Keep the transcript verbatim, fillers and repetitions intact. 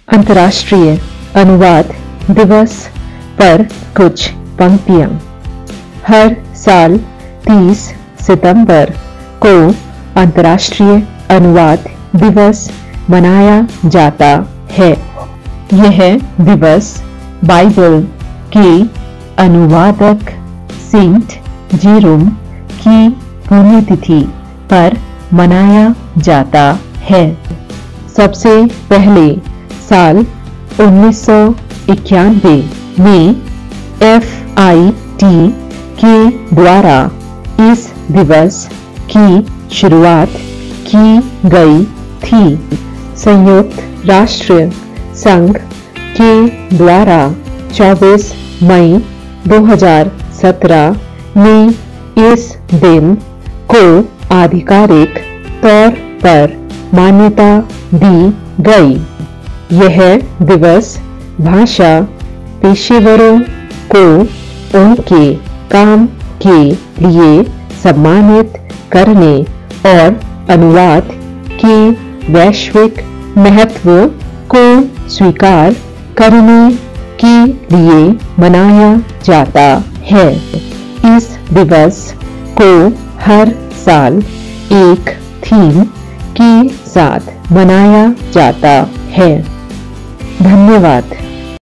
अंतर्राष्ट्रीय अनुवाद दिवस पर कुछ पंक्तियां। हर साल तीस सितंबर को अंतर्राष्ट्रीय अनुवाद दिवस मनाया जाता है। यह दिवस बाइबल के अनुवादक सेंट जेरोम की पुण्यतिथि पर मनाया जाता है। सबसे पहले साल उन्नीस सौ इक्यानवे में एफ आई टी के द्वारा इस दिवस की शुरुआत की गई थी। संयुक्त राष्ट्र संघ के द्वारा चौबीस मई दो हज़ार सत्रह में इस दिन को आधिकारिक तौर पर मान्यता दी गई। यह दिवस भाषा पेशेवरों को उनके काम के लिए सम्मानित करने और अनुवाद के वैश्विक महत्व को स्वीकार करने के लिए मनाया जाता है। इस दिवस को हर साल एक थीम के साथ मनाया जाता है। धन्यवाद।